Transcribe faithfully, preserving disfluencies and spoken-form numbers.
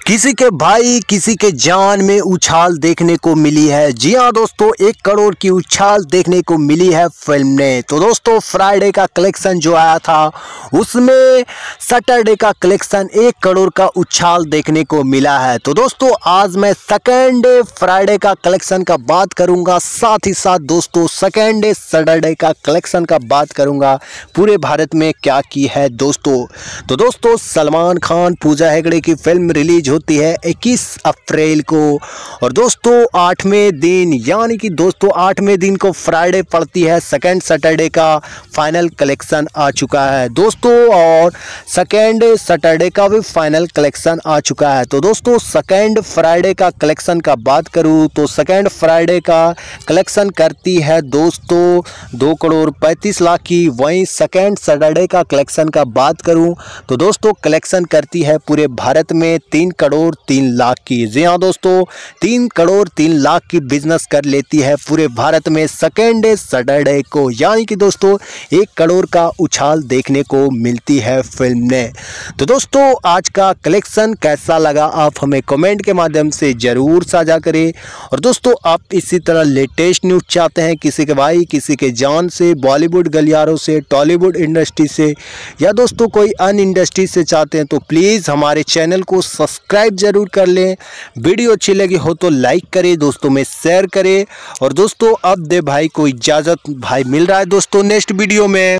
किसी के भाई किसी के जान में उछाल देखने को मिली है। जी हाँ दोस्तों, एक करोड़ की उछाल देखने को मिली है फिल्म ने। तो दोस्तों फ्राइडे का कलेक्शन जो आया था उसमें सैटरडे का कलेक्शन एक करोड़ का उछाल देखने को मिला है। तो दोस्तों आज मैं सेकेंड डे फ्राइडे का कलेक्शन का बात करूंगा, साथ ही साथ दोस्तों सेकेंड डे सैटरडे का कलेक्शन का बात करूंगा, पूरे भारत में क्या की है दोस्तों। तो दोस्तों सलमान खान पूजा हेगड़े की फिल्म रिलीज होती है इक्कीस अप्रैल को, और दोस्तों आठवें दिन यानी कि दोस्तों आठवें दिन को फ्राइडे पड़ती है। सेकेंड सैटरडे का फाइनल कलेक्शन आ चुका है दोस्तों, और सेकेंड सैटरडे का भी फाइनल कलेक्शन आ चुका है। तो दोस्तों सेकेंड फ्राइडे का कलेक्शन का बात करूं तो सेकेंड फ्राइडे का कलेक्शन करती है दोस्तों दो करोड़ पैंतीस लाख की। वहीं सेकेंड सैटरडे का कलेक्शन का बात करूं तो दोस्तों कलेक्शन करती है पूरे भारत में तीन करोड़ तीन लाख की। जी हाँ दोस्तों, तीन करोड़ तीन लाख की बिजनेस कर लेती है पूरे भारत में सेकेंड सैटरडे को, यानी कि दोस्तों एक करोड़ का उछाल देखने को मिलती है फिल्म ने। तो दोस्तों आज का कलेक्शन कैसा लगा आप हमें कमेंट के माध्यम से जरूर साझा करें। और दोस्तों आप इसी तरह लेटेस्ट न्यूज़ चाहते हैं किसी के भाई किसी के जान से, बॉलीवुड गलियारों से, टॉलीवुड इंडस्ट्री से, या दोस्तों कोई अन्य इंडस्ट्री से चाहते हैं तो प्लीज़ हमारे चैनल को सब्सक्राइब जरूर कर लें। वीडियो अच्छी लगी हो तो लाइक करें, दोस्तों में शेयर करें। और दोस्तों अब दे भाई को इजाज़त, भाई मिल रहा है दोस्तों नेक्स्ट वीडियो में।